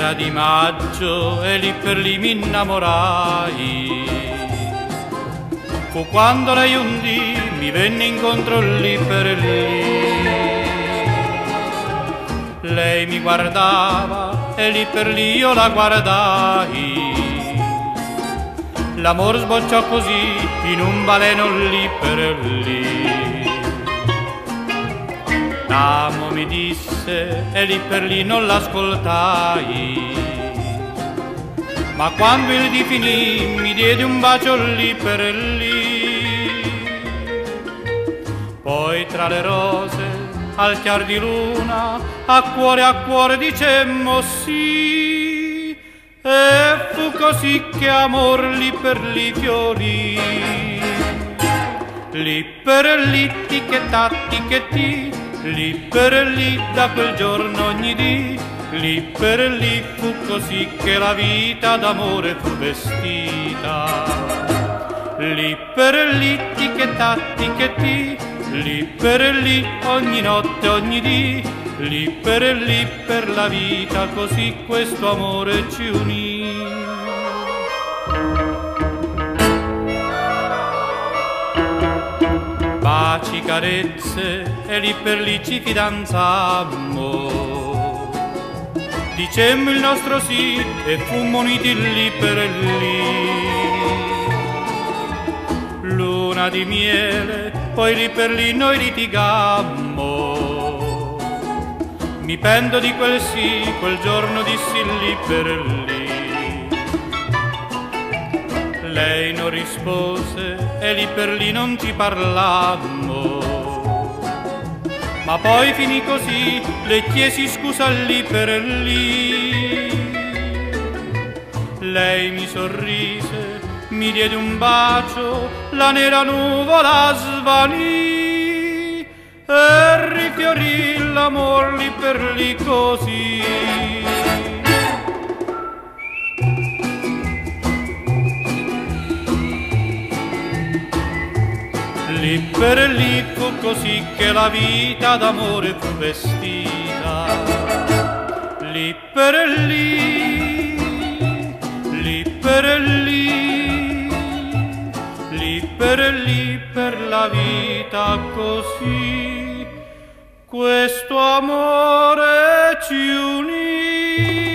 Era di maggio e lì per lì mi innamorai. Fu quando lei un dì mi venne incontro lì per lì. Lei mi guardava e lì per lì io la guardai. L'amor sbocciò così in un baleno lì per lì. T'amo mi disse e lì per lì non l'ascoltai. Ma quando il dì finì mi diede un bacio lì per lì. Poi tra le rose al chiar di luna a cuore dicemmo sì. E fu così che amor lì per lì fiorì. Lì per lì ticchetti, lì per lì da quel giorno ogni dì. Lì per lì fu così che la vita d'amore fu vestita. Lì per lì ticchetti, lì per lì ogni notte ogni dì. Lì per la vita così questo amore ci unì. Baci, carezze e lì per lì ci fidanzammo. Dicemmo il nostro sì e fummo uniti lì per lì. Luna di miele, poi lì per lì noi litigammo. Mi pento di quel sì, quel giorno dissi lì per lì. Lei non rispose e lì per lì non ci parlammo. Ma poi finì così, le chiesi scusa lì per lì. Lei mi sorrise, mi diede un bacio, la nera nuvola svanì e rifiorì l'amor lì per lì così. Lì per lì fu così che la vita d'amore fu vestita. Lì per lì, lì per lì, lì per la vita così questo amore ci unì.